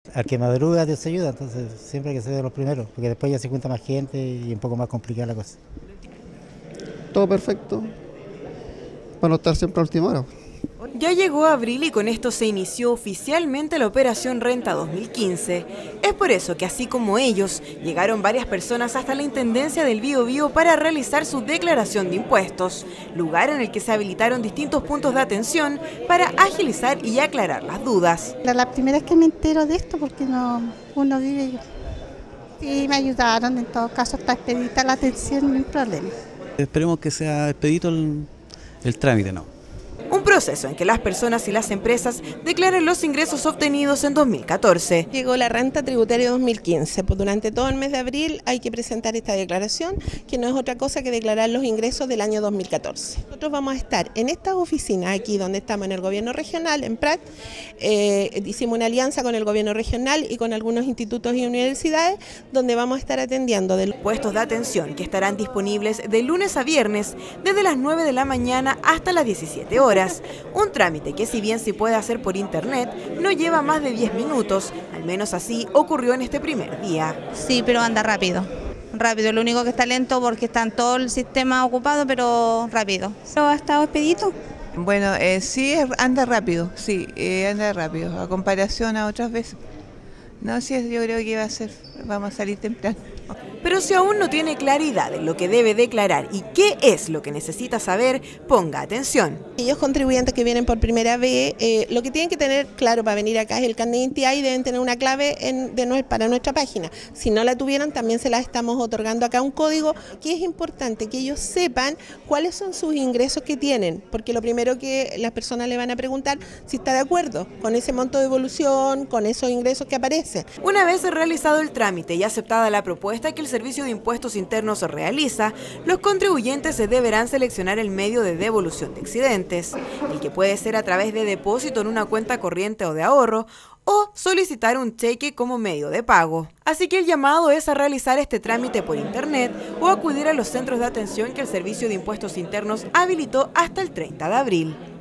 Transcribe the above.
Al que madruga Dios ayuda, entonces siempre hay que ser de los primeros, porque después ya se cuenta más gente y un poco más complicada la cosa. Todo perfecto, para no estar siempre a última hora. Ya llegó abril y con esto se inició oficialmente la Operación Renta 2015. Es por eso que así como ellos, llegaron varias personas hasta la Intendencia del Biobío para realizar su declaración de impuestos, lugar en el que se habilitaron distintos puntos de atención para agilizar y aclarar las dudas. La primera vez que me entero de esto porque uno vive y me ayudaron, en todo caso está expedita la atención, no hay problema. Esperemos que sea expedito el trámite, ¿no? Un proceso en que las personas y las empresas declaren los ingresos obtenidos en 2014. Llegó la renta tributaria 2015, pues durante todo el mes de abril hay que presentar esta declaración, que no es otra cosa que declarar los ingresos del año 2014. Nosotros vamos a estar en estas oficinas, aquí donde estamos en el gobierno regional, en Prat, hicimos una alianza con el gobierno regional y con algunos institutos y universidades, donde vamos a estar atendiendo de los puestos de atención que estarán disponibles de lunes a viernes, desde las 9 de la mañana hasta las 17 horas. Un trámite que si bien se puede hacer por internet, no lleva más de 10 minutos, al menos así ocurrió en este primer día. Sí, pero anda rápido. Rápido, lo único que está lento porque está todo el sistema ocupado, pero rápido. ¿Ha estado expedito? Bueno, sí, anda rápido, sí, anda rápido, a comparación a otras veces. No, sí, yo creo que vamos a salir temprano. Pero si aún no tiene claridad en lo que debe declarar y qué es lo que necesita saber, ponga atención. Aquellos contribuyentes que vienen por primera vez, lo que tienen que tener claro para venir acá es el carnet de identidad y deben tener una clave para nuestra página. Si no la tuvieran, también se la estamos otorgando acá un código, que es importante que ellos sepan cuáles son sus ingresos que tienen, porque lo primero que las personas le van a preguntar si está de acuerdo con ese monto de devolución, con esos ingresos que aparecen. Una vez realizado el trámite y aceptada la propuesta que el Servicio de Impuestos Internos realiza, los contribuyentes se deberán seleccionar el medio de devolución de excedentes, el que puede ser a través de depósito en una cuenta corriente o de ahorro, o solicitar un cheque como medio de pago. Así que el llamado es a realizar este trámite por internet o acudir a los centros de atención que el Servicio de Impuestos Internos habilitó hasta el 30 de abril.